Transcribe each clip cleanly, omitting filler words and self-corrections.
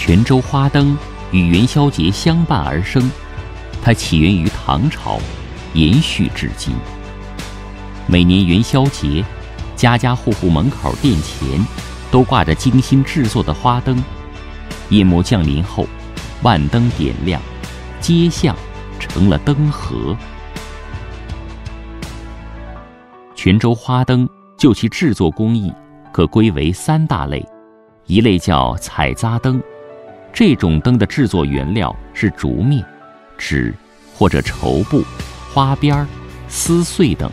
泉州花灯与元宵节相伴而生，它起源于唐朝，延续至今。每年元宵节，家家户户门口店前都挂着精心制作的花灯。夜幕降临后，万灯点亮，街巷成了灯河。泉州花灯就其制作工艺可归为三大类，一类叫彩扎灯，这种灯的制作原料是竹篾、纸或者绸布、花边、丝穗等。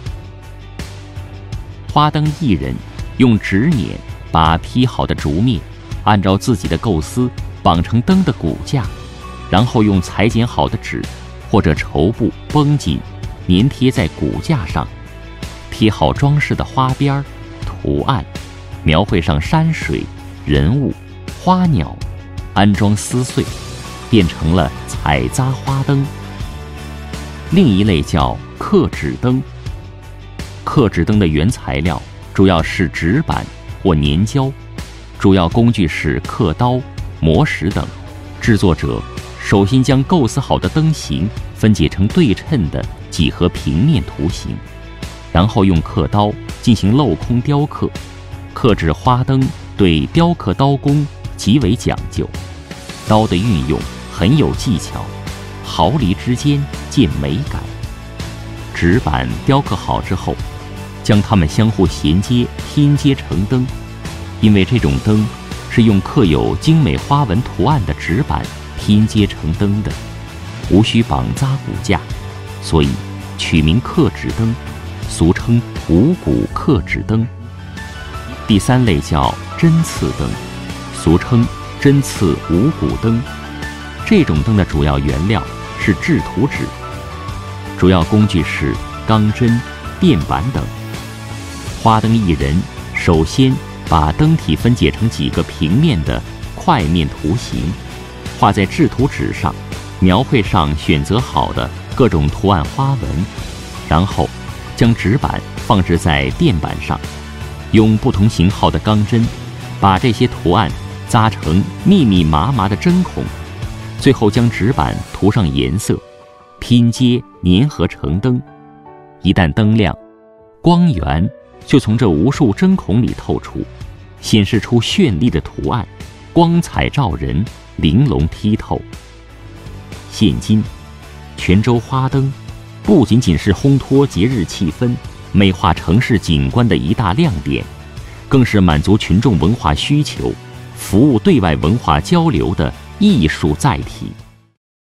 花灯艺人用纸捻把劈好的竹篾按照自己的构思绑成灯的骨架，然后用裁剪好的纸或者绸布绷紧粘贴在骨架上，贴好装饰的花边、图案，描绘上山水、人物、花鸟，安装丝穗，变成了彩扎花灯。另一类叫刻纸灯。刻纸灯的原材料主要是纸板或粘胶，主要工具是刻刀、磨石等。制作者首先将构思好的灯形分解成对称的几何平面图形，然后用刻刀进行镂空雕刻。刻制花灯对雕刻刀工极为讲究，刀的运用很有技巧，毫厘之间见美感。纸板雕刻好之后，将它们相互衔接拼接成灯。因为这种灯是用刻有精美花纹图案的纸板拼接成灯的，无需绑扎骨架，所以取名刻纸灯，俗称五谷刻纸灯。第三类叫针刺灯，俗称针刺五谷灯。这种灯的主要原料是制图纸，主要工具是钢针、电板等。花灯艺人首先把灯体分解成几个平面的块面图形，画在制图纸上，描绘上选择好的各种图案花纹，然后将纸板放置在电板上，用不同型号的钢针把这些图案扎成密密麻麻的针孔，最后将纸板涂上颜色，拼接粘合成灯。一旦灯亮，光源就从这无数针孔里透出，显示出绚丽的图案，光彩照人，玲珑剔透。现今，泉州花灯不仅仅是烘托节日气氛、美化城市景观的一大亮点，更是满足群众文化需求、服务对外文化交流的艺术载体。